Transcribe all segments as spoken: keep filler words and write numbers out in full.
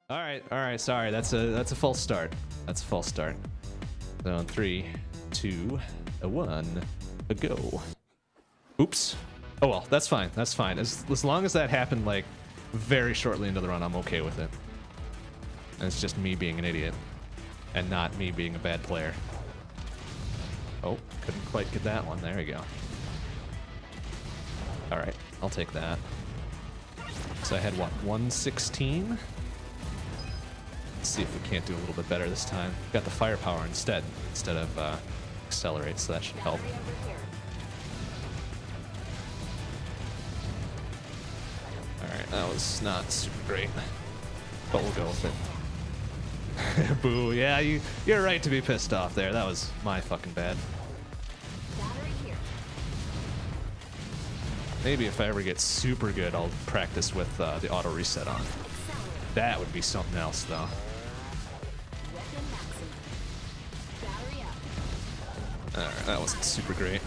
All right, all right. Sorry, that's a that's a false start. That's a false start. So in three, two, a one, a go. Oops. Oh well, that's fine. That's fine. As as long as that happened like very shortly into the run, I'm okay with it. And it's just me being an idiot, and not me being a bad player. Oh, couldn't quite get that one. There we go. All right, I'll take that. So I had what, one sixteen? Let's see if we can't do a little bit better this time. Got the firepower instead, instead of uh, accelerate, so that should help. All right, that was not super great, but we'll go with it. Boo! Yeah, you you're right to be pissed off there. That was my fucking bad. Maybe if I ever get super good, I'll practice with uh, the auto reset on. That would be something else, though. Alright, that wasn't super great.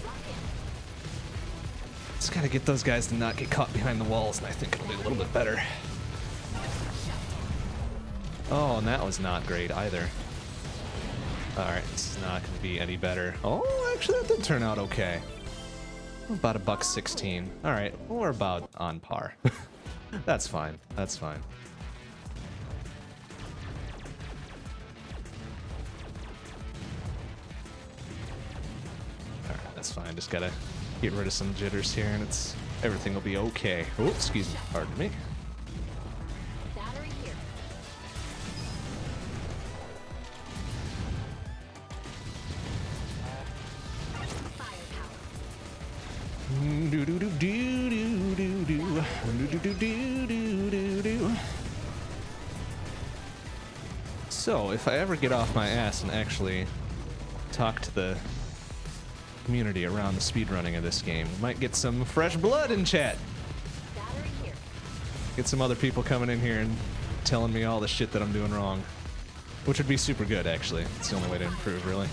Just gotta get those guys to not get caught behind the walls, and I think it'll be a little bit better. Oh, and that was not great either. Alright, this is not gonna be any better. Oh, actually, that did turn out okay. About a buck sixteen. All right, we're about on par. That's fine. That's fine. All right, that's fine. Just gotta get rid of some jitters here, and it's everything will be okay. Oh, excuse me. Pardon me. Battery here. Do do do do do do do do do do do do do. So, if I ever get off my ass and actually talk to the community around the speedrunning of this game, we might get some fresh blood in chat. Battery here. Get some other people coming in here and telling me all the shit that I'm doing wrong, which would be super good, actually. It's the only way to improve, really.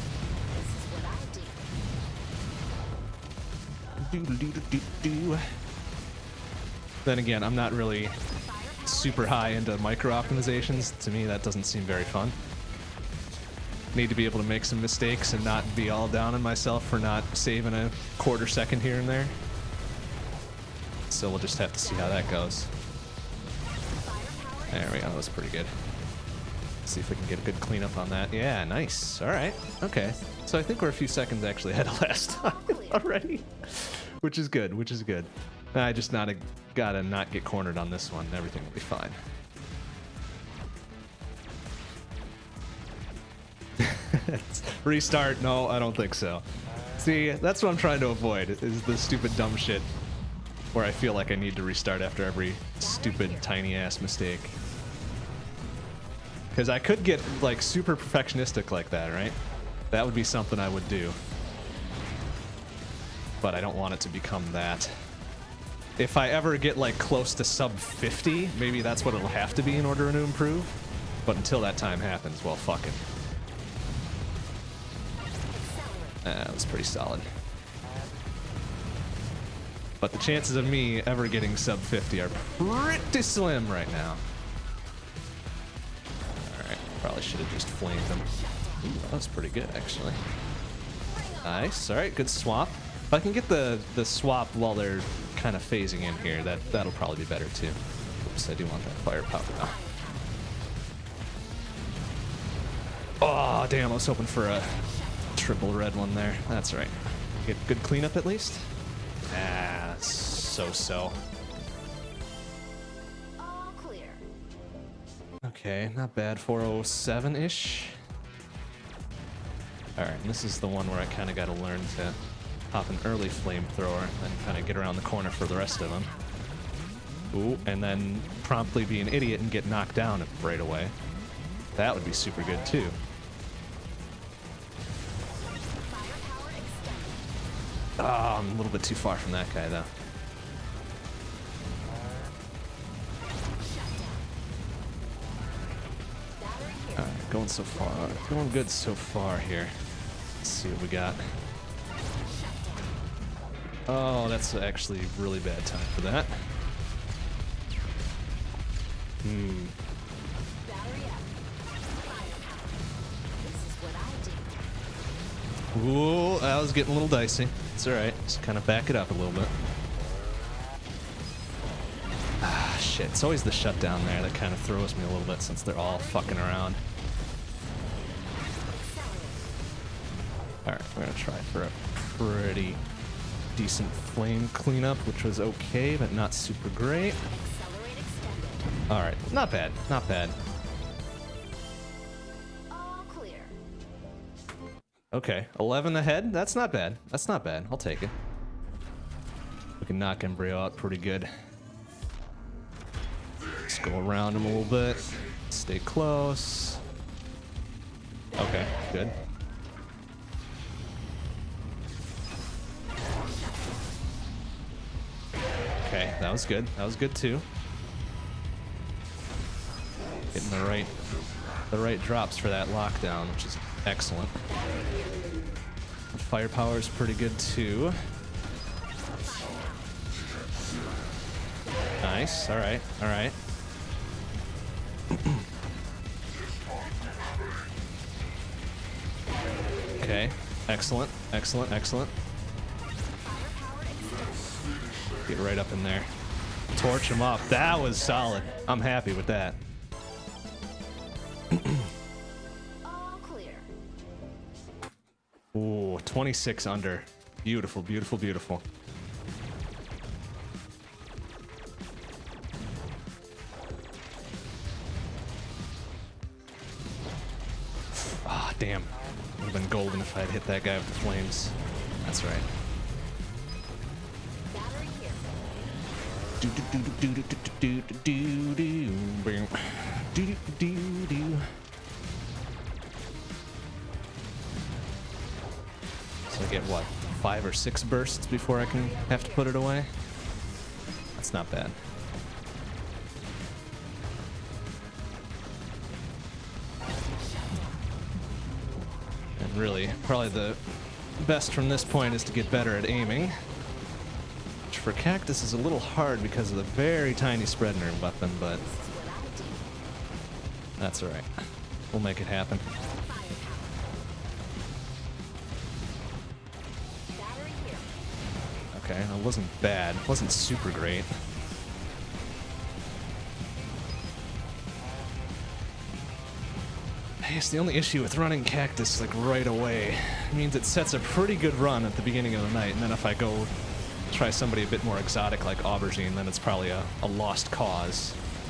Do, do, do, do, do. Then again, I'm not really super high into micro optimizations. To me, that doesn't seem very fun. Need to be able to make some mistakes and not be all down on myself for not saving a quarter second here and there. So we'll just have to see how that goes. There we go, that was pretty good. Let's see if we can get a good cleanup on that. Yeah, nice. All right, okay. So I think we're a few seconds actually ahead of last time already. Which is good, which is good. I just not a, gotta not get cornered on this one. Everything will be fine. Restart? No, I don't think so. See, that's what I'm trying to avoid, is the stupid dumb shit where I feel like I need to restart after every stupid tiny ass mistake. Because I could get like super perfectionistic like that, right? That would be something I would do. But I don't want it to become that. If I ever get like close to sub fifty, maybe that's what it'll have to be in order to improve. But until that time happens, well, fuck it. That was pretty solid. But the chances of me ever getting sub fifty are pretty slim right now. Alright, probably should have just flamed them. Ooh, that was pretty good, actually. Nice, alright, good swap. If I can get the, the swap while they're kind of phasing in here, that, that'll probably be better too. Oops, I do want that firepower now. Oh, damn, I was hoping for a triple red one there. That's right. Get good cleanup at least? Ah, so-so. All clear. Okay, not bad. four oh seven-ish. Alright, and this is the one where I kind of got to learn to pop an early flamethrower and kind of get around the corner for the rest of them. Ooh, and then promptly be an idiot and get knocked down right away. That would be super good too. Oh, I'm a little bit too far from that guy though. Alright, going so far. Going good so far here. Let's see what we got. Oh, that's actually a really bad time for that. Hmm. Ooh, that was getting a little dicey. It's alright. Just kind of back it up a little bit. Ah, shit. It's always the shutdown there that kind of throws me a little bit since they're all fucking around. Alright, we're gonna try for a pretty decent flame cleanup, which was okay, but not super great. Alright, not bad. Not bad. Okay, eleven ahead. That's not bad. That's not bad. I'll take it. We can knock Embryo out pretty good. Let's go around him a little bit. Stay close. Okay, good. Okay, that was good. That was good too. Getting the right, the right drops for that lockdown, which is excellent. Firepower is pretty good too. Nice. All right. All right. Okay. Excellent. Excellent. Excellent. Get right up in there. Torch him up. That was solid. I'm happy with that. Ooh, twenty-six under. Beautiful, beautiful, beautiful. Ah, oh, damn. Would have been golden if I had hit that guy with the flames. That's right. Do do do do do do do do do do do do. So I get, what, five or six bursts before I can have to put it away? That's not bad. And really, probably the best from this point is to get better at aiming. Which for Cactus is a little hard because of the very tiny spread in her weapon, but that's alright. We'll make it happen. Okay, that wasn't bad. It wasn't super great. I guess the only issue with running Cactus like right away means it sets a pretty good run at the beginning of the night, and then if I go try somebody a bit more exotic like Aubergine, then it's probably a, a lost cause.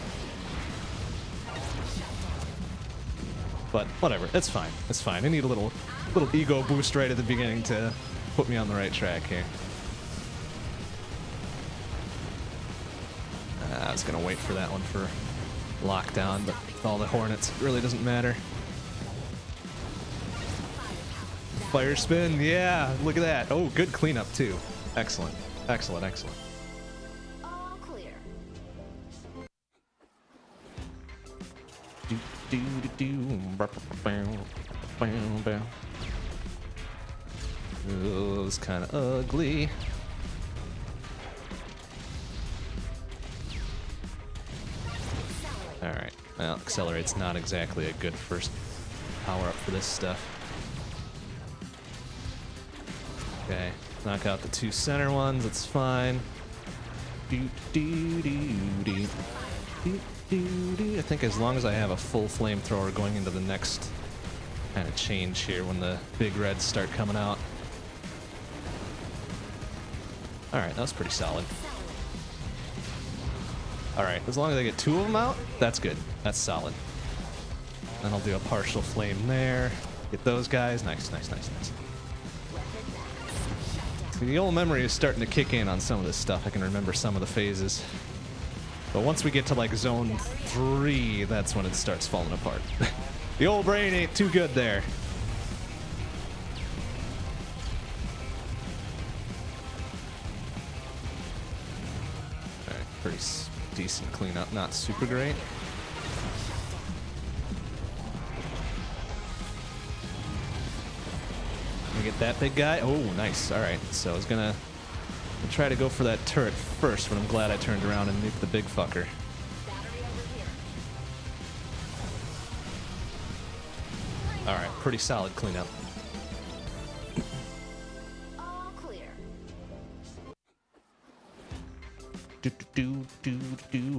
But whatever, it's fine. It's fine. I need a little little ego boost right at the beginning to put me on the right track here. I was gonna wait for that one for lockdown, but with all the Hornets, it really doesn't matter. Fire spin, yeah, look at that. Oh, good cleanup too. Excellent, excellent, excellent. All clear. Do, do, do, do. Oh, it was kind of ugly. Alright, well, Accelerate's not exactly a good first power-up for this stuff. Okay, knock out the two center ones, that's fine. Do, do, do, do. Do, do, do. I think as long as I have a full flamethrower going into the next kind of change here when the big reds start coming out. Alright, that was pretty solid. Alright, as long as I get two of them out, that's good. That's solid. Then I'll do a partial flame there. Get those guys. Nice, nice, nice, nice. See, the old memory is starting to kick in on some of this stuff. I can remember some of the phases. But once we get to like zone three, that's when it starts falling apart. The old brain ain't too good there. Alright, pretty decent cleanup, not super great. Gonna get that big guy. Oh, nice. All right. So I was gonna try to go for that turret first, but I'm glad I turned around and nuked the big fucker. All right, pretty solid cleanup. do.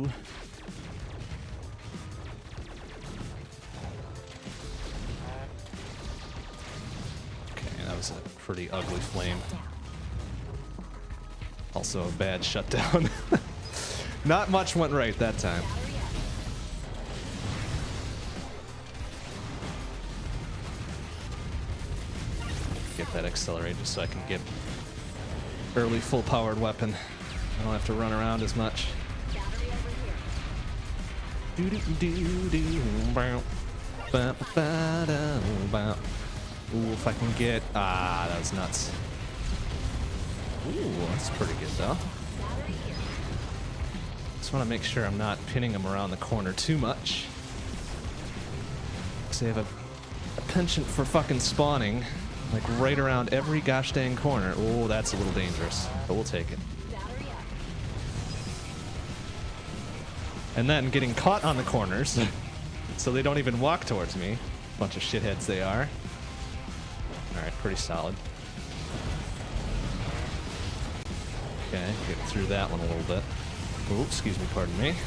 Okay, that was a pretty ugly flame. Also a bad shutdown. Not much went right that time. Get that accelerated just so I can get early full-powered weapon. I don't have to run around as much. Ooh, if I can get... Ah, that was nuts. Ooh, that's pretty good, though. Just want to make sure I'm not pinning him around the corner too much. Because they have a, a penchant for fucking spawning, like right around every gosh dang corner. Oh, that's a little dangerous, but we'll take it. And then getting caught on the corners, so they don't even walk towards me. Bunch of shitheads they are. Alright, pretty solid. Okay, get through that one a little bit. Oh, excuse me, pardon me.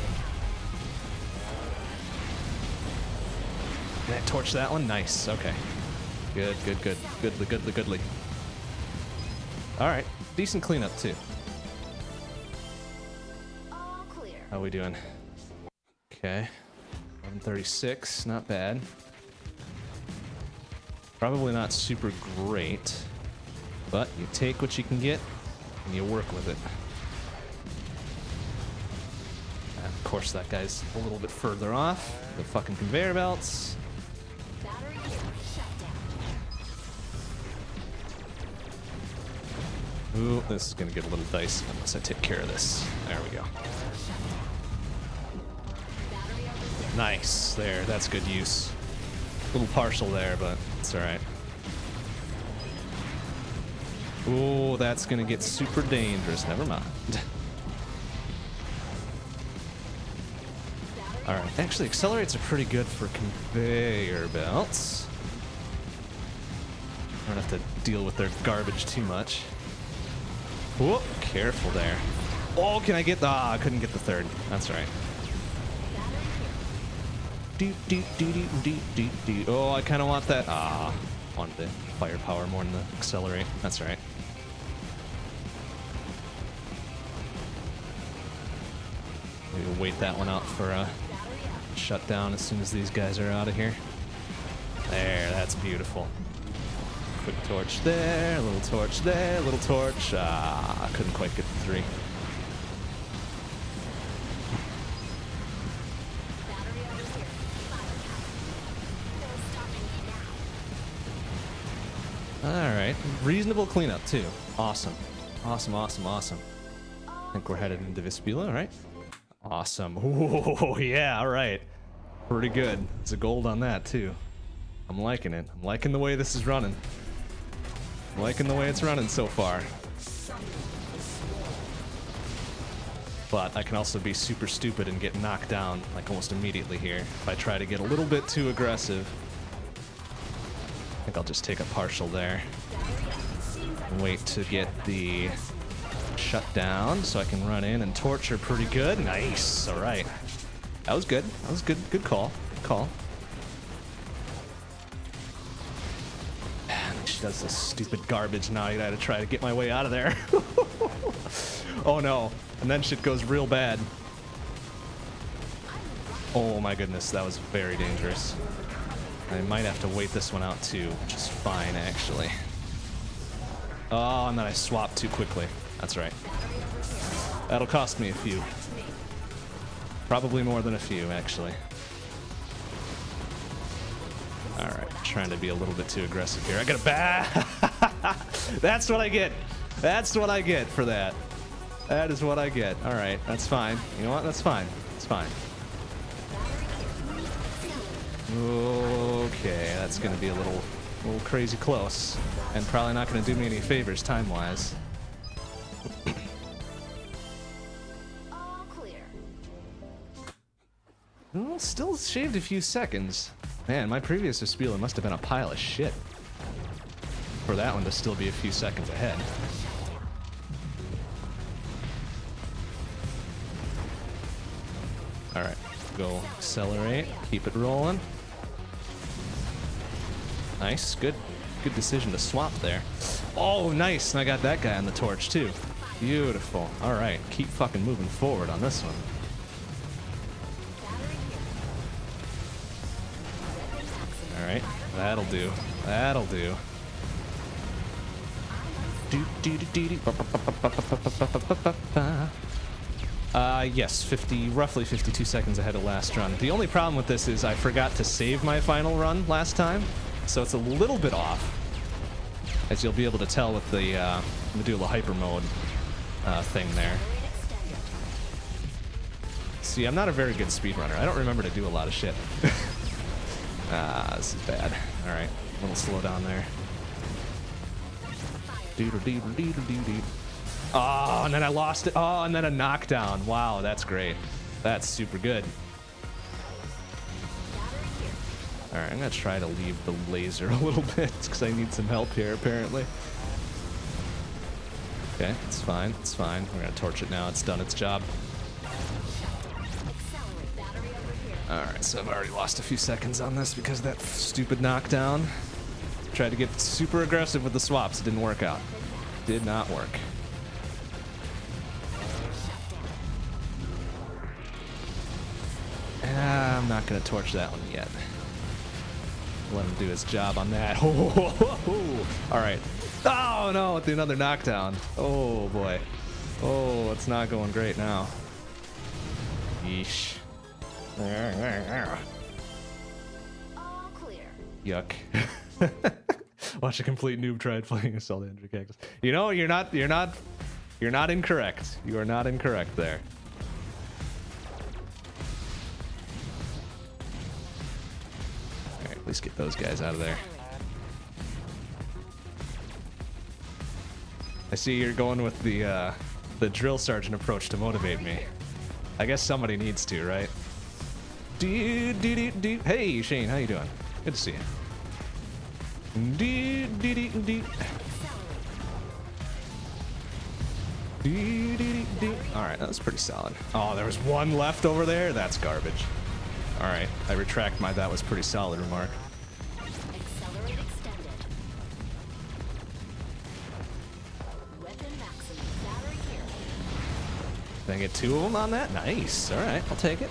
Can I torch that one? Nice, okay. Good, good, good. Goodly, goodly, goodly. Alright, decent cleanup too. All clear. How we doing? Okay. eleven thirty-six, not bad. Probably not super great, but you take what you can get and you work with it. And of course, that guy's a little bit further off. The fucking conveyor belts. Battery shut down. Ooh, this is gonna get a little dicey unless I take care of this. There we go. Nice, there, that's good use. A little partial there, but it's alright. Ooh, that's gonna get super dangerous. Never mind. Alright, actually, accelerates are pretty good for conveyor belts. I don't have to deal with their garbage too much. Whoop, careful there. Oh, can I get the... Ah, I couldn't get the third. That's right. Do, do, do, do, do, do, do. Oh, I kind of want that. Ah, wanted the firepower more than the accelerate. That's right. Maybe wait that one out for a shutdown as soon as these guys are out of here. There, that's beautiful. Quick torch there, a little torch there, a little torch. Ah, couldn't quite get the three. Alright, reasonable cleanup too. Awesome. Awesome, awesome, awesome. I think we're headed into Vespula, right? Awesome. Oh, yeah, alright. Pretty good. It's a gold on that too. I'm liking it. I'm liking the way this is running. I'm liking the way it's running so far. But I can also be super stupid and get knocked down like almost immediately here if I try to get a little bit too aggressive. I think I'll just take a partial there. And wait to get the shutdown so I can run in and torture pretty good. Nice. All right. That was good. That was good. Good call. Good call. She does this stupid garbage now. I gotta try to get my way out of there. Oh no. And then shit goes real bad. Oh my goodness. That was very dangerous. I might have to wait this one out too, which is fine actually. Oh, and then I swapped too quickly. That's right. That'll cost me a few. Probably more than a few, actually. Alright, trying to be a little bit too aggressive here. I got a ba- That's what I get. That's what I get for that. That is what I get. Alright, that's fine. You know what? That's fine. It's fine. Okay, that's gonna be a little, little crazy close, and probably not gonna do me any favors time-wise. All clear. Well, still shaved a few seconds. Man, my previous Vespula must have been a pile of shit for that one to still be a few seconds ahead. go accelerate. Keep it rolling. Nice. Good. Good decision to swap there. Oh, nice. And I got that guy on the torch, too. Beautiful. All right. Keep fucking moving forward on this one. All right. That'll do. That'll do. Uh, yes, fifty, roughly fifty-two seconds ahead of last run. The only problem with this is I forgot to save my final run last time, so it's a little bit off, as you'll be able to tell with the uh, Medulla Hyper Mode uh, thing there. See, I'm not a very good speedrunner. I don't remember to do a lot of shit. Ah, this is bad. All right, a little slow down there. Oh, and then I lost it. Oh, and then a knockdown. Wow, that's great. That's super good. All right, I'm gonna try to leave the laser a little bit because I need some help here, apparently. Okay, it's fine. It's fine. We're gonna torch it now. It's done its job. All right, so I've already lost a few seconds on this because of that stupid knockdown. Tried to get super aggressive with the swaps. It didn't work out. Did not work. Ah, I'm not going to torch that one yet. Let him do his job on that. Oh, all right. Oh, no, with another knockdown. Oh, boy. Oh, it's not going great now. Yeesh. All clear. Yuck. Watch a complete noob try playing Assault Andrew Cactus. You know, you're not, you're not, you're not incorrect. You are not incorrect there. All right, let's get those guys out of there. I see you're going with the uh, the drill sergeant approach to motivate me. I guess somebody needs to, right? Do, do, do, do. Hey, Shane, how you doing? Good to see you. Do, do, do, do. Do, do, do. All right, that was pretty solid. Oh, there was one left over there? That's garbage. All right, I retract my that was pretty solid remark. Accelerate extended. Weapon maximum. Battery here. Did I get two of them on that? Nice. All right, I'll take it.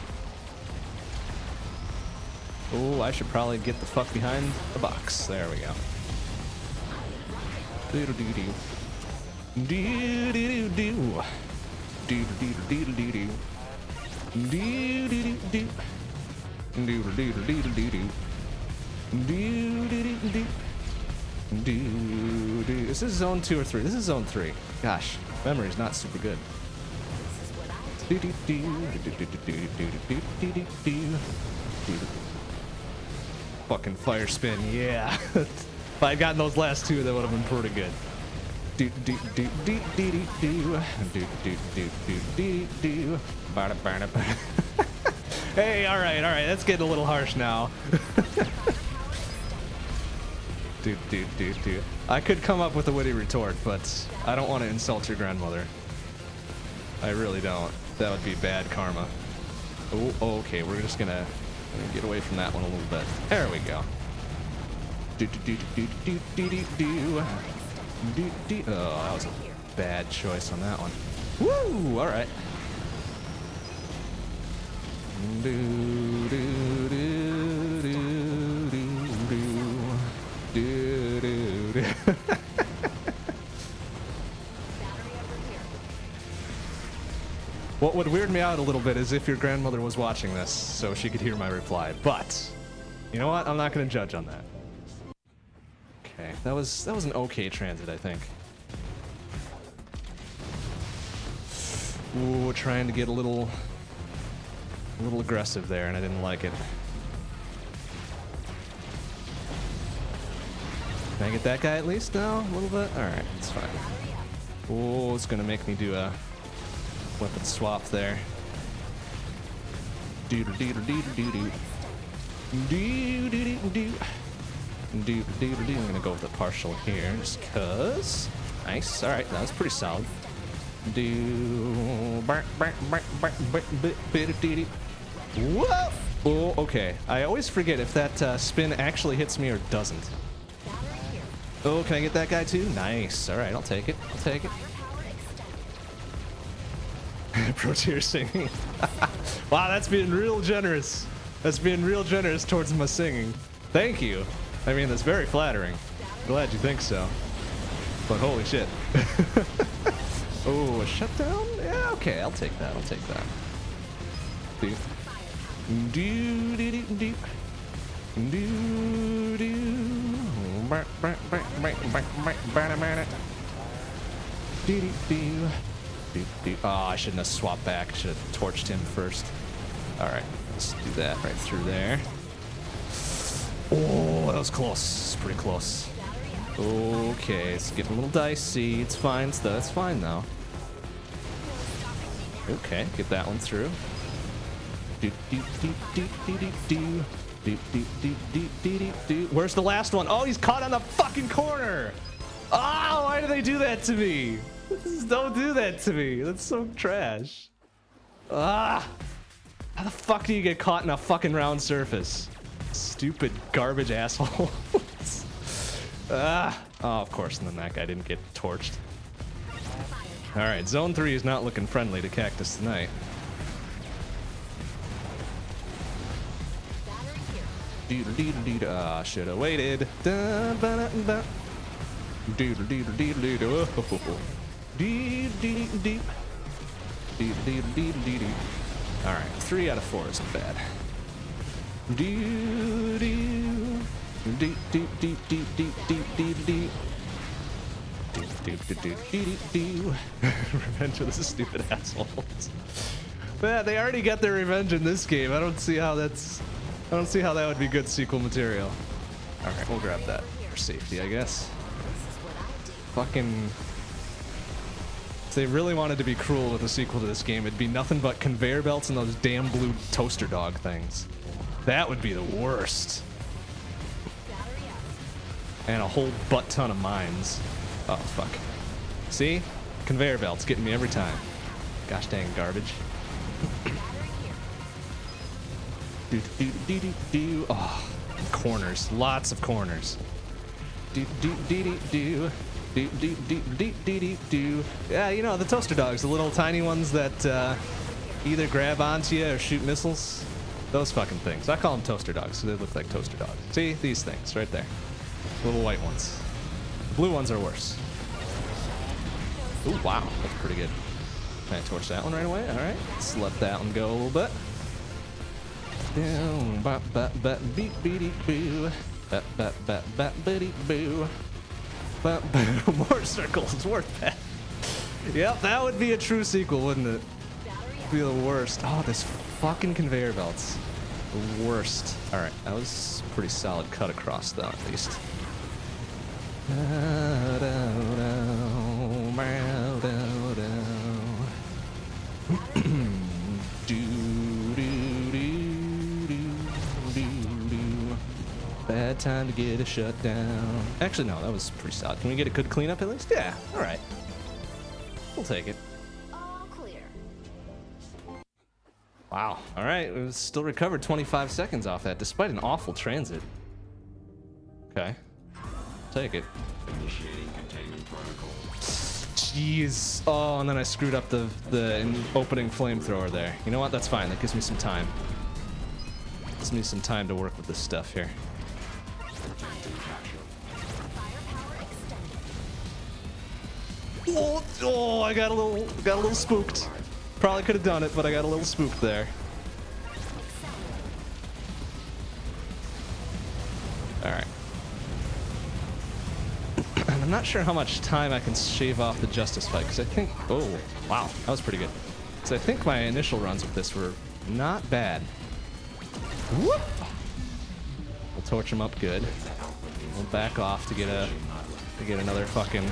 Oh, I should probably get the fuck behind the box. There we go. Doo-doo-doo-doo. Do-do-do-do. Do-do-do-do-do-do. Do-do-do-do. Do-do-do-do-do-do. Do-do-do-do. Do-do. Is this zone two or three? This is zone three. Gosh, memory's not super good. Do-do-do. Do-do-do-do-do-do-do-do. Fucking fire spin, yeah. If I'd gotten those last two, that would have been pretty good. Do do do do do do do do do do do do do. Bada bada bada. Hey, all right, all right. That's getting a little harsh now. Do do do do. I could come up with a witty retort, but I don't want to insult your grandmother. I really don't. That would be bad karma. Oh, okay. We're just gonna. Get away from that one a little bit. There we go. Do do do do do do do do do do. Oh, that was a bad choice on that one. Woo! All right. Do do do do do do do do. What would weird me out a little bit is if your grandmother was watching this, so she could hear my reply. But, you know what? I'm not going to judge on that. Okay, that was that was an okay transit, I think. Ooh, trying to get a little, a little aggressive there, and I didn't like it. Can I get that guy at least now? A little bit? All right, it's fine. Oh, it's going to make me do a weapon swap there. Do do do do do do do do do do do do do. I'm gonna go with a partial here, just cause. Nice. All right, that was pretty solid. Do. Whoa! Oh, okay. I always forget if that uh, spin actually hits me or doesn't. Battery here. Oh, can I get that guy too? Nice. All right, I'll take it. I'll take it. Firepower extended. Pro tier singing. Wow, that's being real generous. That's being real generous towards my singing. Thank you. I mean, that's very flattering. Glad you think so. But holy shit. Oh, a shutdown? Yeah, okay, I'll take that. I'll take that. Do. Do do do do. Do do. Do do do. Do do. Oh, I shouldn't have swapped back. I should have torched him first. All right, let's do that right through there. Oh, that was close. Pretty close. Okay, it's getting a little dicey. It's fine, it's, that's fine though. Okay, get that one through. Do do do do do do do do do do do do do. Where's the last one? Oh, he's caught on the fucking corner. Oh, why do they do that to me? Just don't do that to me. That's so trash. Ah, how the fuck do you get caught in a fucking round surface? Stupid garbage asshole. Ah, oh, of course, and then that guy didn't get torched. All right, zone three is not looking friendly to Cactus tonight. Doodle doodle doodle. Ah, should have waited. Da ba da da. Doodle doodle doodle doodle. Oh, doodle doodle doodle. Doodle doodle doodle doodle. All right, three out of four isn't bad. Do do. Do do do do do do do do. Do do do do do do. Revenge of the stupid assholes. Man, they already got their revenge in this game. I don't see how that's. I don't see how that would be good sequel material. All right, we'll grab that for safety, I guess. Fucking. If they really wanted to be cruel with a sequel to this game, it'd be nothing but conveyor belts and those damn blue toaster dog things. That would be the worst. And a whole butt ton of mines. Oh, fuck. See? Conveyor belts getting me every time. Gosh dang garbage. do, do, do, do, do. Oh, corners. Lots of corners. Do, do, do, do, do. Do, do, do, do, do, do, do. Yeah, you know, the toaster dogs, the little tiny ones that uh, either grab onto you or shoot missiles. Those fucking things. I call them toaster dogs, so they look like toaster dogs. See? These things right there. Little white ones. The blue ones are worse. Ooh, wow. That's pretty good. Can I torch that one right away? All right. Let's let that one go a little bit. Down, bop, bop, bop, beep, beep, boo. Bop, bop, bop, bop, beep, boo. Bop, bop. More circles. Worth that. Yep, that would be a true sequel, wouldn't it? Be the worst. Oh, this fucking conveyor belts. The worst. All right. That was a pretty solid cut across, though, at least. Bad time to get a shutdown. Actually, no, that was pretty solid. Can we get a good cleanup at least? Yeah, all right. We'll take it. All clear. Wow. All right, we still recovered twenty-five seconds off that, despite an awful transit. Okay. Take it. Initiating containment protocol. Jeez. Oh, and then I screwed up the the opening flamethrower there. You know what? That's fine. That gives me some time. Gives me some time to work with this stuff here. Oh, oh, I got a little got a little spooked. Probably could have done it, but I got a little spooked there. All right. I'm not sure how much time I can shave off the Justice fight, because I think... Oh, wow. That was pretty good. So I think my initial runs with this were not bad. Whoop! We'll torch him up good. We'll back off to get a... to get another fucking...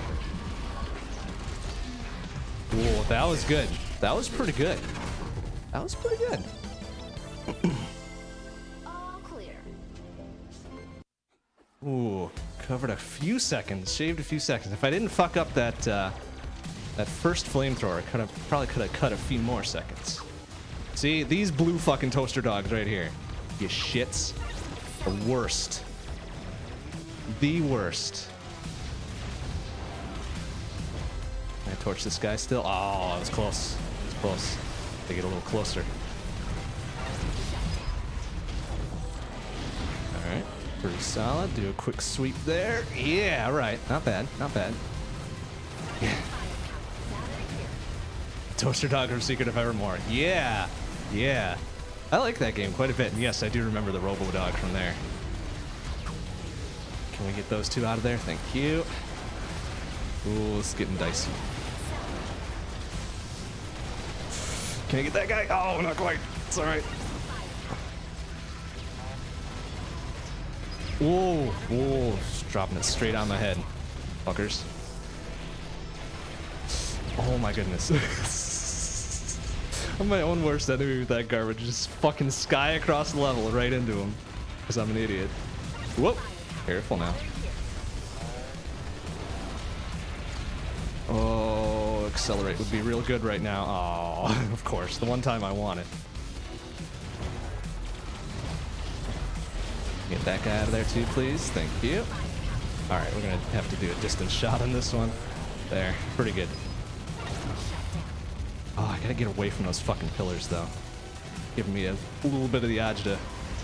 Whoa, that was good. That was pretty good. That was pretty good. All clear. Ooh, covered a few seconds, shaved a few seconds. If I didn't fuck up that uh, that first flamethrower, I could have probably could have cut a few more seconds. See, these blue fucking toaster dogs right here. You shits. The worst. The worst. Can I torch this guy still? Oh, that was close. That was close. They get a little closer. Alright. Pretty solid. Do a quick sweep there. Yeah, alright. Not bad. Not bad. Yeah. Toaster Dog from Secret of Evermore. Yeah. Yeah. I like that game quite a bit. And yes, I do remember the Robo Dog from there. Can we get those two out of there? Thank you. Ooh, it's getting dicey. Can I get that guy? Oh, not quite. It's alright. Whoa. Whoa. Just dropping it straight on my head. Fuckers. Oh my goodness. I'm my own worst enemy with that garbage. Just fucking sky across the level right into him. Because I'm an idiot. Whoop. Careful now. Oh, accelerate would be real good right now. Oh, of course. The one time I want it. Get that guy out of there too, please. Thank you. Alright, we're going to have to do a distance shot on this one. There. Pretty good. Oh, I gotta get away from those fucking pillars, though. Giving me a little bit of the agita.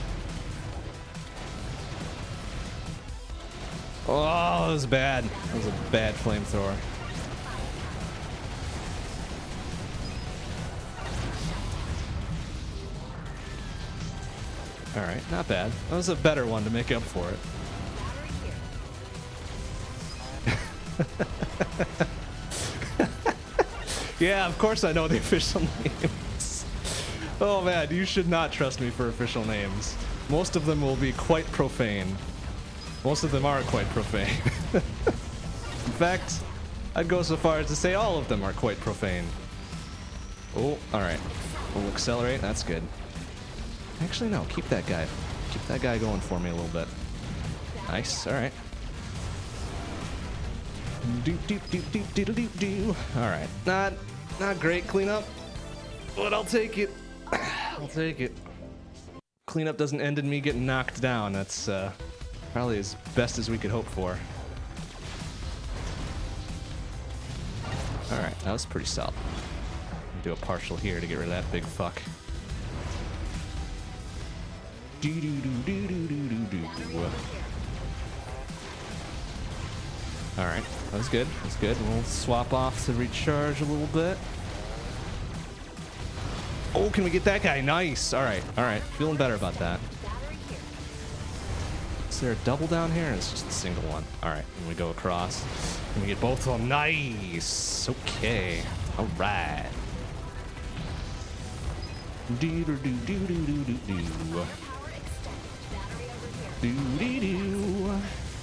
Oh, that was bad. That was a bad flamethrower. Alright, not bad. That was a better one to make up for it. Yeah, of course I know the official names. Oh man, you should not trust me for official names. Most of them will be quite profane. Most of them are quite profane. In fact, I'd go so far as to say all of them are quite profane. Oh, alright. We'll accelerate, that's good. Actually, no, keep that guy. Keep that guy going for me a little bit. Nice, alright. Do do do do do do do. All right, not not great cleanup, but I'll take it. I'll take it. Cleanup doesn't end in me getting knocked down. That's uh, probably as best as we could hope for. All right, that was pretty solid. Do a partial here to get rid of that big fuck. Do do do do do do do do. Alright, that was good. That's good. We'll swap off to recharge a little bit. Oh, can we get that guy? Nice. Alright, alright. Feeling better about that. Is there a double down here? Or it's just a single one. Alright, and we go across. Can we get both of them? Nice. Okay. Alright. Do do do do do do do do. Do do do.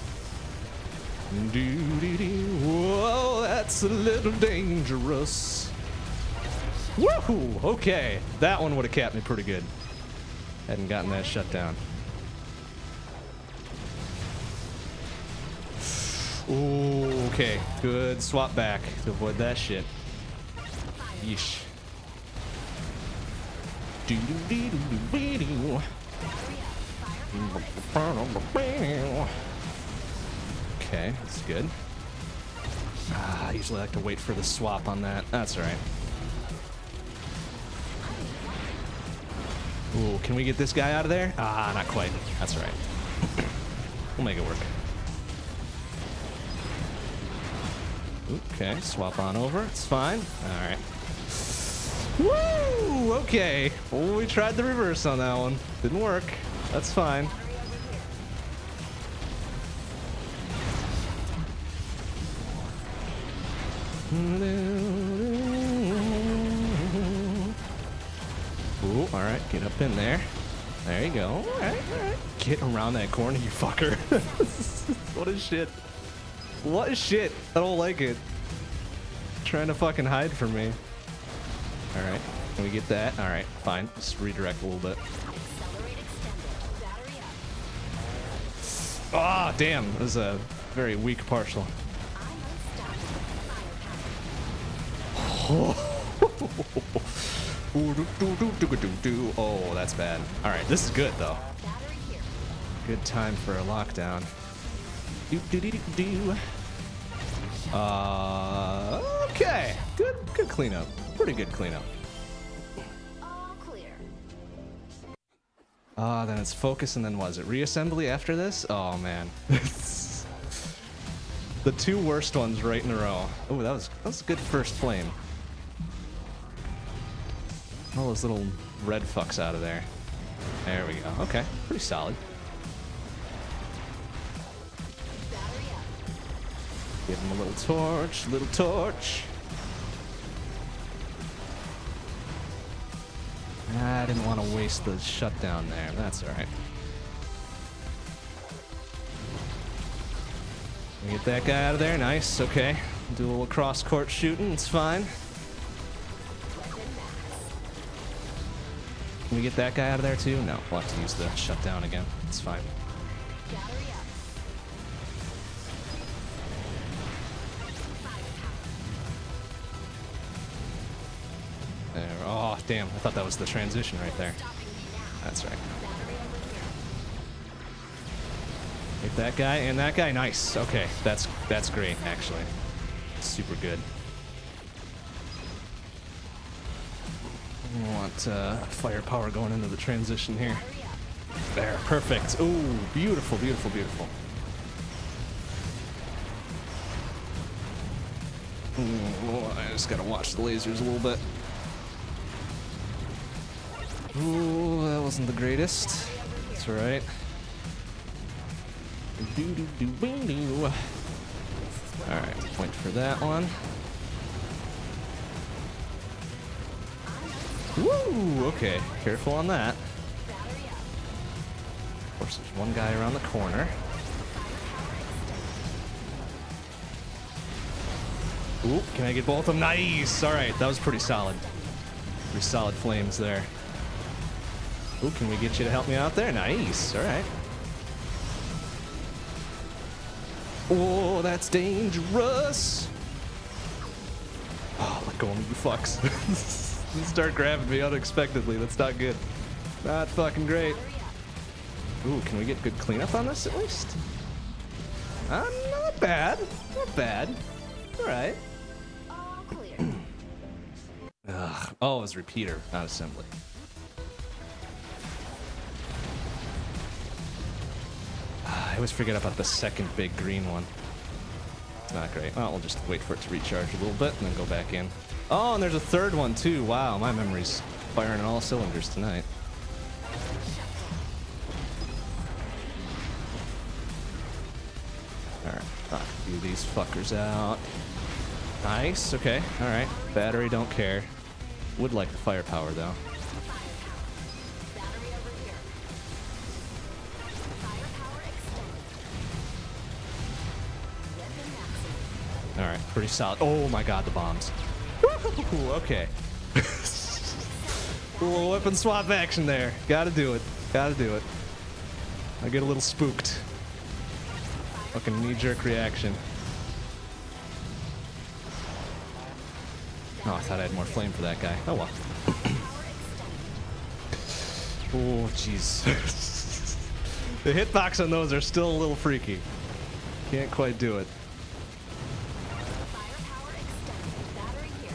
Do, do, do. Whoa, that's a little dangerous. Woohoo! Okay, that one would have capped me pretty good. Hadn't gotten that shut down. Ooh, okay, good swap back to avoid that shit. Yeesh. Do do do do do do. Okay, that's good. Ah, I usually like to wait for the swap on that. That's alright. Ooh, can we get this guy out of there? Ah, not quite. That's alright. We'll make it work. Okay, swap on over. It's fine. Alright. Woo! Okay. Well, we tried the reverse on that one. Didn't work. That's fine. Ooh, alright, get up in there. There you go. Alright, alright. Get around that corner, you fucker. What is shit? What is shit? I don't like it. Trying to fucking hide from me. Alright, can we get that? Alright, fine. Just redirect a little bit. Ah, oh, damn. That was a very weak partial. Ooh, do, do, do, do, do, do. Oh, that's bad. All right, this is good though. Battery here. Good time for a lockdown. Do do do do do. Uh, okay. Good, good cleanup. Pretty good cleanup. All clear. Ah, uh, then it's focus, and then was it reassembly after this? Oh man, the two worst ones right in a row. Oh, that was that was a good first flame. All those little red fucks out of there. There we go. Okay, pretty solid. Battery up. Give him a little torch, little torch. I didn't want to waste the shutdown there. That's all right. We get that guy out of there. Nice. Okay. Do a little cross court shooting. It's fine. Can we get that guy out of there too? No. We'll have to use the shutdown again. It's fine. Battery up. There. Oh, damn. I thought that was the transition right there. That's right. Battery over here. Get that guy and that guy. Nice. Okay. That's that's great, actually. Super good. I want uh, firepower going into the transition here. Battery up. There. Perfect. Ooh, beautiful, beautiful, beautiful. Ooh, I just gotta watch the lasers a little bit. Ooh, that wasn't the greatest. That's all right. Do do do do do. All right, point for that one. Woo! Okay, careful on that. Battery up. Of course, there's one guy around the corner. Ooh, can I get both of them? Nice! All right, that was pretty solid. Pretty solid flames there. Ooh, can we get you to help me out there? Nice. All right. Oh, that's dangerous. Oh, let go of me, you fucks. You start grabbing me unexpectedly. That's not good. Not fucking great. Ooh, can we get good cleanup on this at least? Uh, not bad. Not bad. All right. All clear. Ugh. Oh, it was repeater, not assembly. I always forget about the second big green one. It's not great. Well, we'll just wait for it to recharge a little bit and then go back in. Oh, and there's a third one too. Wow, my memory's firing on all cylinders tonight. Alright, knock a few of these fuckers out. Nice, okay, alright. Battery, don't care. Would like the firepower though. Battery over here. Firepower extended. Weapon maximum. Alright, pretty solid. Oh my god, the bombs. Woo, okay. A little weapon swap action there. Gotta do it. Gotta do it. I get a little spooked. Fucking knee-jerk reaction. Oh, I thought I had more flame for that guy. Oh well. Oh, jeez. The hitbox on those are still a little freaky. Can't quite do it. Firepower extended. Battery here.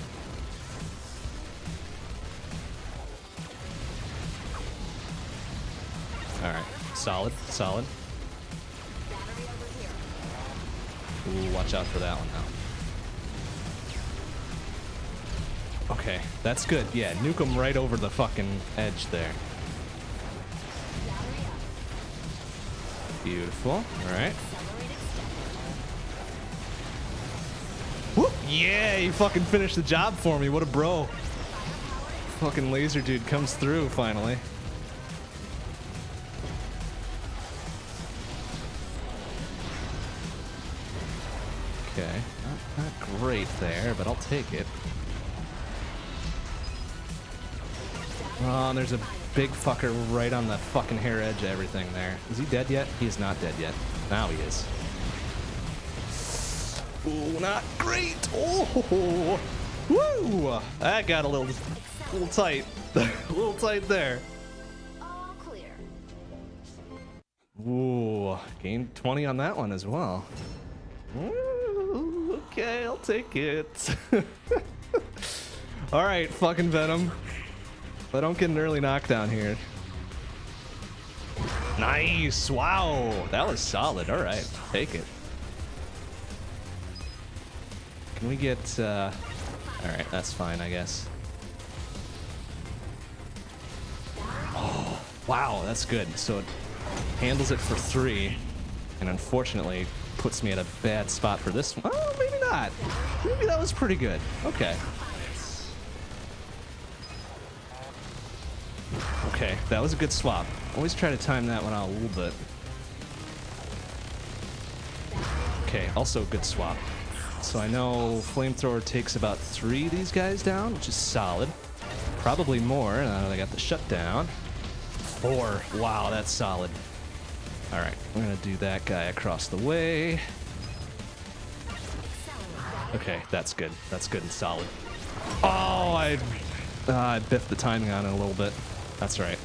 Alright. Solid. Solid. Battery over here. Ooh, watch out for that one now. Okay, that's good. Yeah, nuke them right over the fucking edge there. Battery up. Beautiful. Alright. Accelerate extended. Whoop! Yeah, you fucking finished the job for me. What a bro. Fucking laser dude comes through finally. Okay, not, not great there, but I'll take it. Oh, and there's a big fucker right on the fucking hair edge of everything there. Is he dead yet? He is not dead yet. Now he is. Ooh, not great. Oh, Woo! That got a little, little tight. A little tight there. All clear. Ooh, gained twenty on that one as well. Ooh, okay, I'll take it. All right, fucking Venom. I don't get an early knockdown here. Nice! Wow, that was solid. All right, take it. Can we get? Uh... All right, that's fine, I guess. Oh, wow, that's good. So it handles it for three, and unfortunately puts me at a bad spot for this one. Oh, maybe not. Maybe that was pretty good. Okay. Okay, that was a good swap. Always try to time that one out a little bit. Okay, also a good swap. So I know Flamethrower takes about three of these guys down, which is solid. Probably more. Uh, I got the shutdown. Four. Wow, that's solid. All right, I'm gonna do that guy across the way. Okay, that's good. That's good and solid. Oh, I, uh, I biffed the timing on it a little bit. That's right.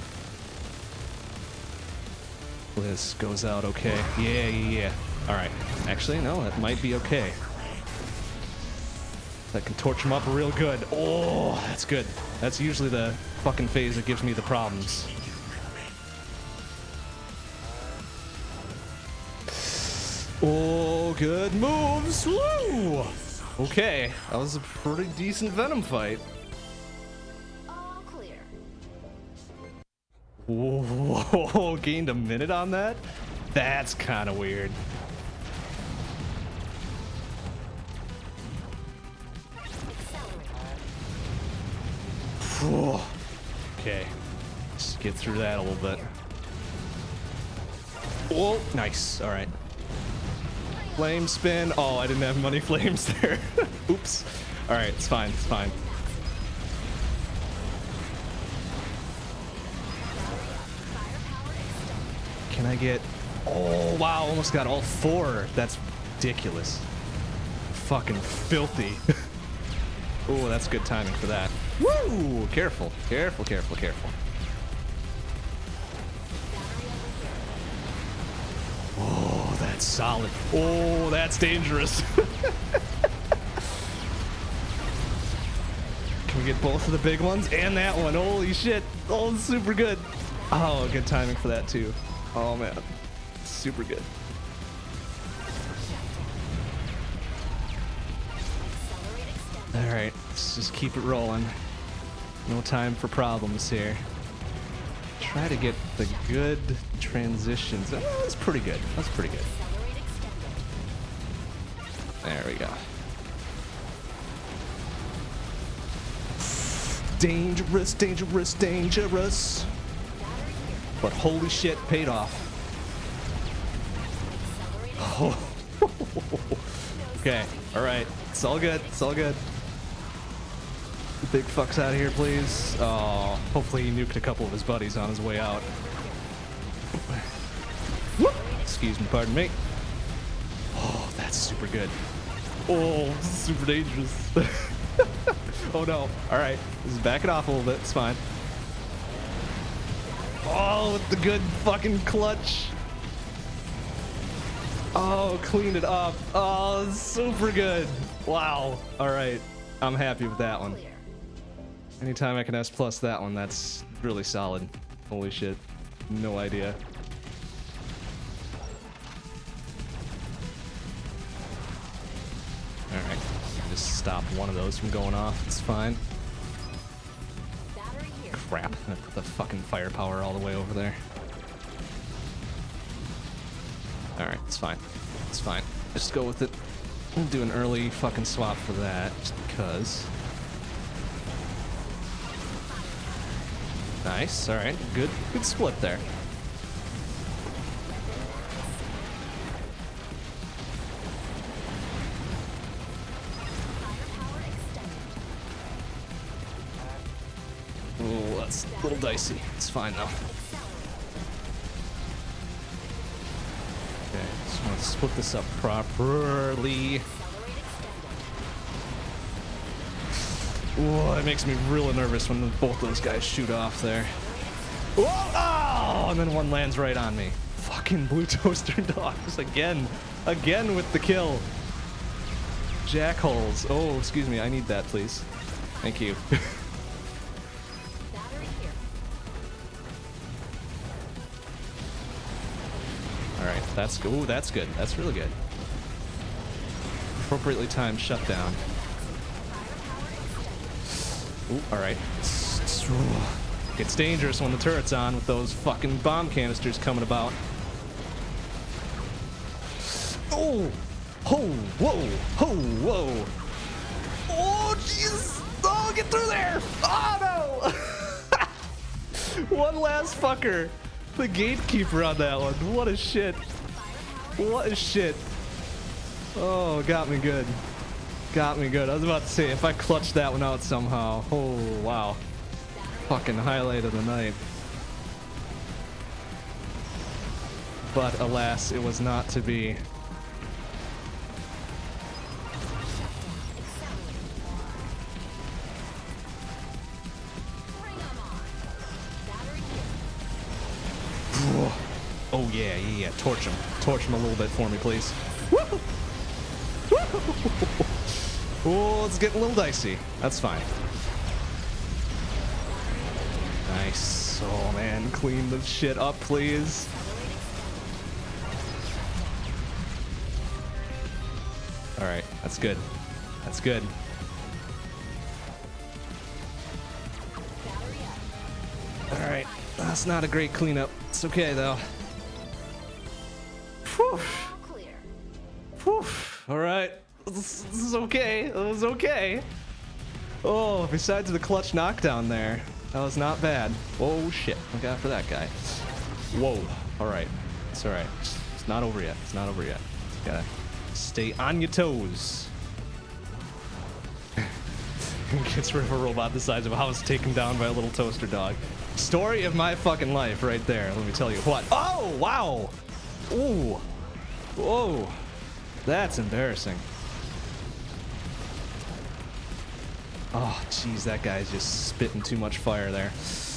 This goes out okay. Yeah, yeah, yeah. All right. Actually, no, that might be okay. That can torch him up real good. Oh, that's good. That's usually the fucking phase that gives me the problems. Oh, good moves. Woo! Okay, that was a pretty decent Venom fight. All clear. Whoa, gained a minute on that? That's kind of weird. Whew. Okay, let's get through that a little bit. Whoa, nice. All right. Flame spin. Oh, I didn't have money flames there. Oops. All right, it's fine. It's fine. Can I get? Oh wow, almost got all four. That's ridiculous. Fucking filthy. Oh, that's good timing for that. Woo! Careful, careful, careful, careful. Oh, that's solid. Oh, that's dangerous. Can we get both of the big ones and that one? Holy shit. Oh, super good. Oh, good timing for that too. Oh man, super good. All right, let's just keep it rolling. No time for problems here. Try to get the good transitions. Oh, that's pretty good. That's pretty good. There we go. Dangerous, dangerous, dangerous. But holy shit, paid off. Oh. Okay, all right. It's all good. It's all good. Big fuck's out of here, please. Oh, hopefully he nuked a couple of his buddies on his way out. Whoop. Excuse me, pardon me. Oh, that's super good. Oh, this is super dangerous. Oh no. All right, this is backing off a little bit. It's fine. Oh, with the good fucking clutch. Oh, cleaned it up. Oh, super good. Wow. All right, I'm happy with that one. Anytime I can S plus that one, that's really solid. Holy shit. No idea. Alright. Just stop one of those from going off. It's fine. Crap. I put the fucking firepower all the way over there. Alright, it's fine. It's fine. Just go with it. I'm gonna do an early fucking swap for that, just because. Nice, alright, good, good split there. Oh, that's a little dicey. It's fine though. Okay, just want to split this up properly. Ooh, it makes me really nervous when both those guys shoot off there. Whoa! Oh, and then one lands right on me. Fucking blue toaster dogs again. Again with the kill. Jackholes. Oh, excuse me. I need that, please. Thank you. Alright, that's good. Ooh, that's good. That's really good. Appropriately timed shutdown. Ooh, alright. It's dangerous when the turret's on with those fucking bomb canisters coming about. Oh! Ho! Whoa! Ho! Whoa! Oh, jeez! Oh, get through there! Oh, no! One last fucker. The gatekeeper on that one. What a shit. What a shit. Oh, got me good. Got me good. I was about to say, if I clutched that one out somehow. Oh, wow. Fucking highlight of the night. But alas, it was not to be. Oh yeah, yeah, yeah. Torch him. Torch him a little bit for me, please. Woo! Oh, it's getting a little dicey. That's fine. Nice. Oh man, clean the shit up, please. All right, that's good. That's good. All right, that's not a great cleanup. It's okay though. Whew. Whew. All right, this, this is okay. It was okay. Oh, besides the clutch knockdown there, that was not bad. Oh shit! Look out for that guy. Whoa. All right, it's all right. It's not over yet. It's not over yet. You gotta stay on your toes. Gets rid of a robot the size of a house taken down by a little toaster dog. Story of my fucking life right there. Let me tell you what. Oh, wow. Ooh. Whoa. That's embarrassing. Oh, jeez, that guy's just spitting too much fire there.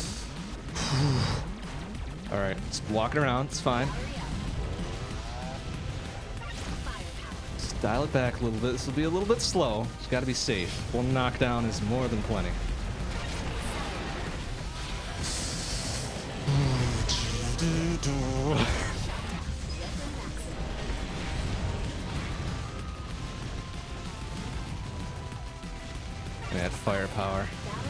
All right, just walking around. It's fine. Just dial it back a little bit. This will be a little bit slow. It's got to be safe. One knockdown is more than plenty. Add firepower.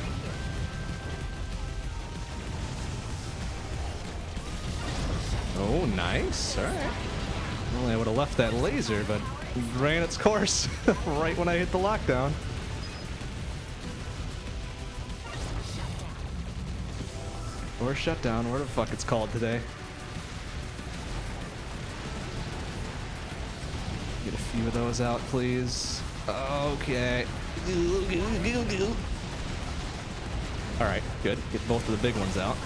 Oh, nice. All right. Well, I would have left that laser, but it ran its course right when I hit the lockdown. Or shutdown, whatever the fuck it's called today. Get a few of those out, please. Okay. Alright, good. Get both of the big ones out.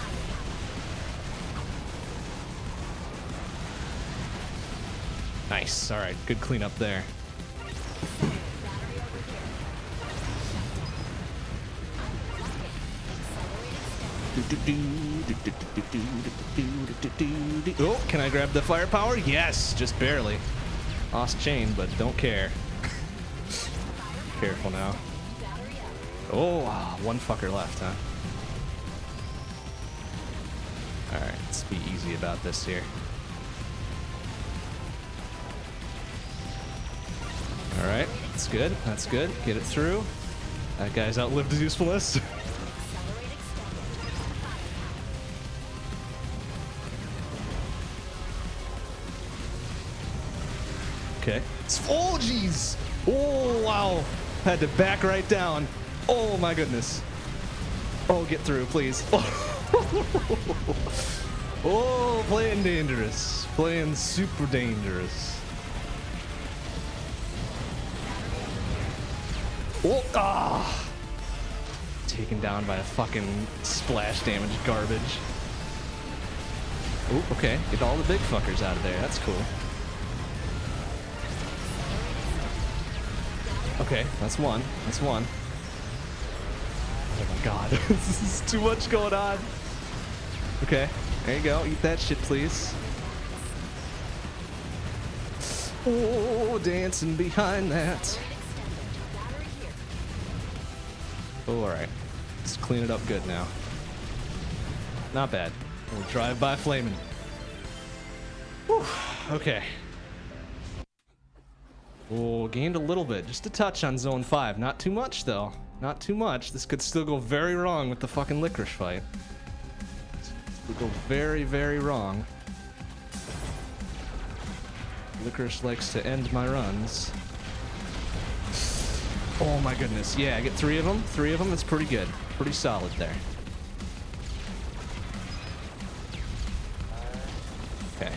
Nice. Alright, good cleanup there. Oh, can I grab the firepower? Yes, just barely. Lost chain, but don't care. Careful now. Oh, wow, one fucker left, huh? Alright, let's be easy about this here. Alright, that's good, that's good. Get it through. That guy's outlived his usefulness. Okay. Oh, jeez! Oh, wow! Had to back right down. Oh, my goodness. Oh, get through, please. Oh, oh, playing dangerous. Playing super dangerous. Oh, ah! Taken down by a fucking splash damage garbage. Oh, okay. Get all the big fuckers out of there. That's cool. Okay, that's one. That's one. god. This is too much going on. Okay, there you go. Eat that shit, please. Oh, dancing behind that. Oh, alright. Let's clean it up good now. Not bad. We'll drive by flaming. Whew. Okay. Oh, gained a little bit. Just a touch on zone five. Not too much, though. Not too much. This could still go very wrong with the fucking licorice fight. This could go very, very wrong. Licorice likes to end my runs. Oh my goodness. Yeah, I get three of them. Three of them. It's pretty good. Pretty solid there. Okay.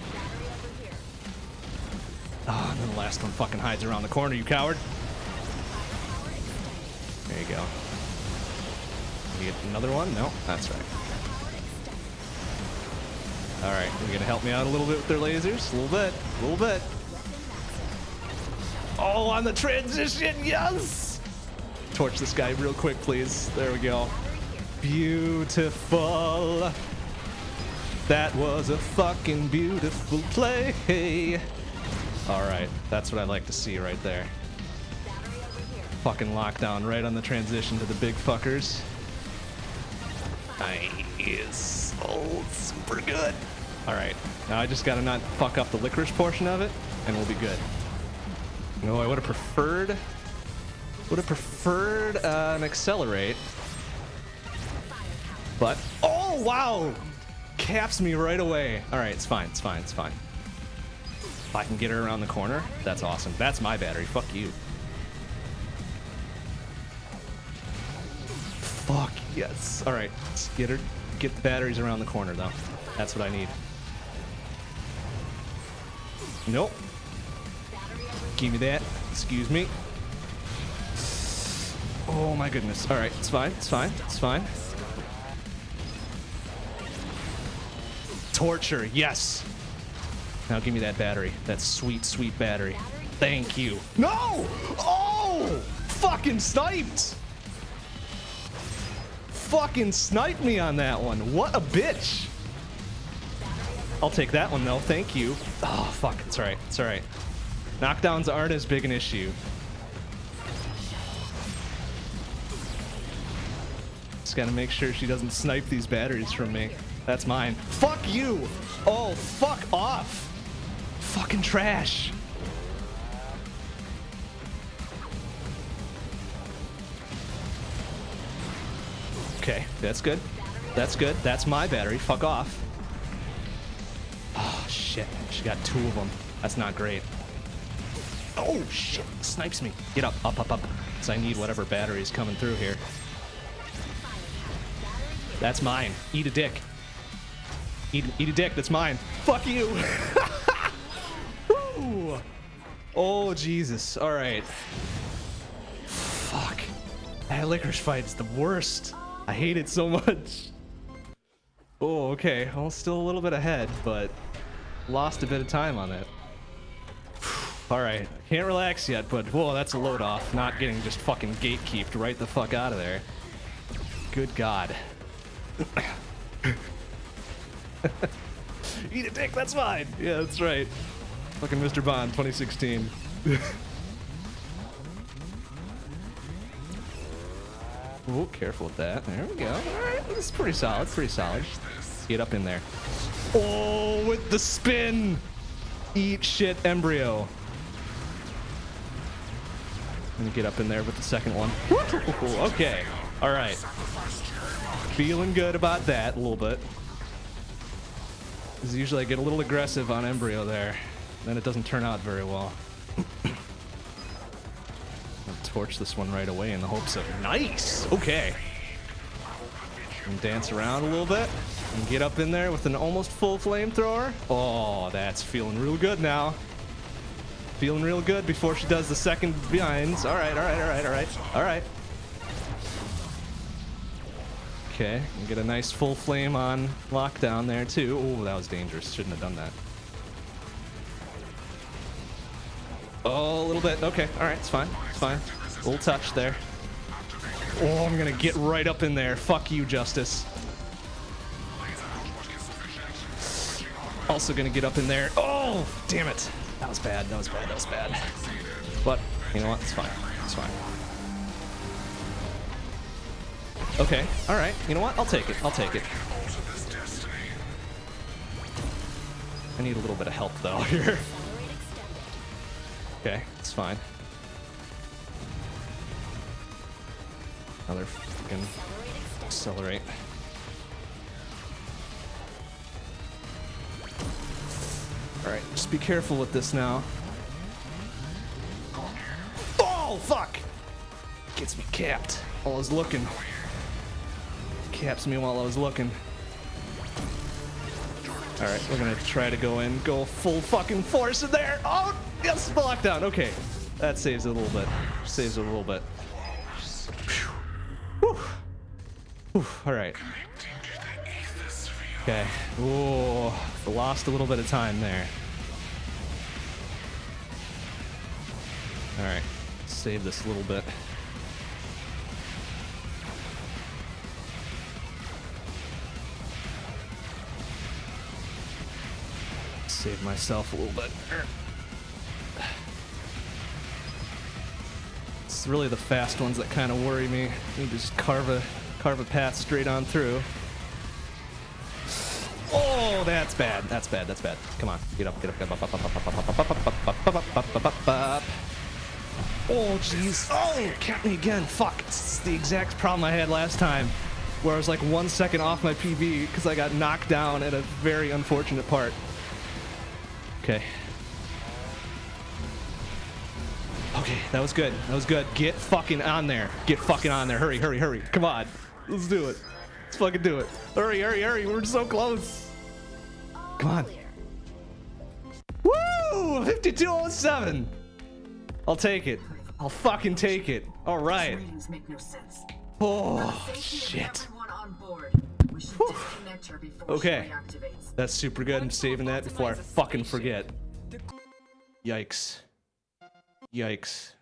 Oh, and then the last one fucking hides around the corner, you coward. There you go. You get another one? No, that's right. Alright, you're gonna help me out a little bit with their lasers? A little bit. A little bit. Oh, on the transition, yes! Torch this guy real quick, please. There we go. Beautiful. That was a fucking beautiful play. Alright, that's what I like to see right there. Fucking lockdown right on the transition to the big fuckers. Nice. Oh, super good. Alright, now I just gotta not fuck up the licorice portion of it, and we'll be good. No, I would have preferred... Would have preferred uh, an accelerate. But... Oh, wow! Caps me right away. Alright, it's fine, it's fine, it's fine. If I can get her around the corner, that's awesome. That's my battery. Fuck you. Fuck yes. All right, let's get her. Get the batteries around the corner though. That's what I need. Nope. Give me that. Excuse me. Oh my goodness. All right, it's fine. It's fine. It's fine. Torture. Yes. Now give me that battery. That sweet, sweet battery. Thank you. No! Oh! Fucking sniped! Fucking sniped me on that one. What a bitch. I'll take that one though. Thank you. Oh, fuck. It's alright. It's alright. Knockdowns aren't as big an issue. Just gotta make sure she doesn't snipe these batteries from me. That's mine. Fuck you! Oh, fuck off! Fucking trash. Okay, that's good. That's good. That's my battery. Fuck off. Oh, shit. She got two of them. That's not great. Oh, shit. Snipes me. Get up, up, up, up. Because I need whatever battery is coming through here. That's mine. Eat a dick. Eat, eat a dick. That's mine. Fuck you. Woo. Oh, Jesus. All right. Fuck. That licorice fight is the worst. I hate it so much. Oh, okay. Well, still a little bit ahead, but lost a bit of time on it. All right. Can't relax yet, but whoa, that's a load off. Not getting just fucking gatekeeped right the fuck out of there. Good God. Eat a dick, that's fine. Yeah, that's right. Fucking Mister Bond, twenty sixteen. Oh, careful with that. There we go. All right, this is pretty solid. Pretty solid. Get up in there. Oh, with the spin. Eat shit, embryo. Let me get up in there with the second one. Okay. All right. Feeling good about that a little bit. Because usually I get a little aggressive on embryo there. Then it doesn't turn out very well. I'll torch this one right away in the hopes of... Nice! Okay. And dance around a little bit. And get up in there with an almost full flamethrower. Oh, that's feeling real good now. Feeling real good before she does the second behinds. All right, all right, all right, all right, all right. Okay, and get a nice full flame on lockdown there too. Oh, that was dangerous. Shouldn't have done that. Oh, a little bit. Okay, all right, it's fine. It's fine. A little touch there. Oh, I'm gonna get right up in there. Fuck you, Justice. Also gonna get up in there. Oh, damn it. That was bad. That was bad. That was bad. But, you know what? It's fine. It's fine. Okay. All right. You know what? I'll take it. I'll take it. I need a little bit of help, though, here. Okay. It's fine. Another fucking accelerate. Alright, just be careful with this now. Oh, fuck! Gets me capped while I was looking. Caps me while I was looking. Alright, we're gonna try to go in, go full fucking force in there. Oh, yes, the lockdown. Okay, that saves it a little bit. Saves it a little bit. Whew. Whew. Alright. Okay. Ooh, lost a little bit of time there. Alright, save this a little bit. Save myself a little bit. It's really the fast ones that kind of worry me. You just carve a carve a path straight on through. Oh, that's bad. That's bad. That's bad. Come on, get up, get up, get up, up, up, up, up, up, up, up, up, up, up, up, up, up. Oh, jeez. Oh, count me again. Fuck. It's the exact problem I had last time, where I was like one second off my P B because I got knocked down at a very unfortunate part. Okay. Okay, that was good. That was good. Get fucking on there. Get fucking on there. Hurry, hurry, hurry. Come on. Let's do it. Let's fucking do it. Hurry, hurry, hurry. We're so close. Come on. Woo! fifty-two oh seven. I'll take it. I'll fucking take it. All right. Oh, shit. Okay. That's super good. I'm saving that before I fucking forget. Yikes. Yikes.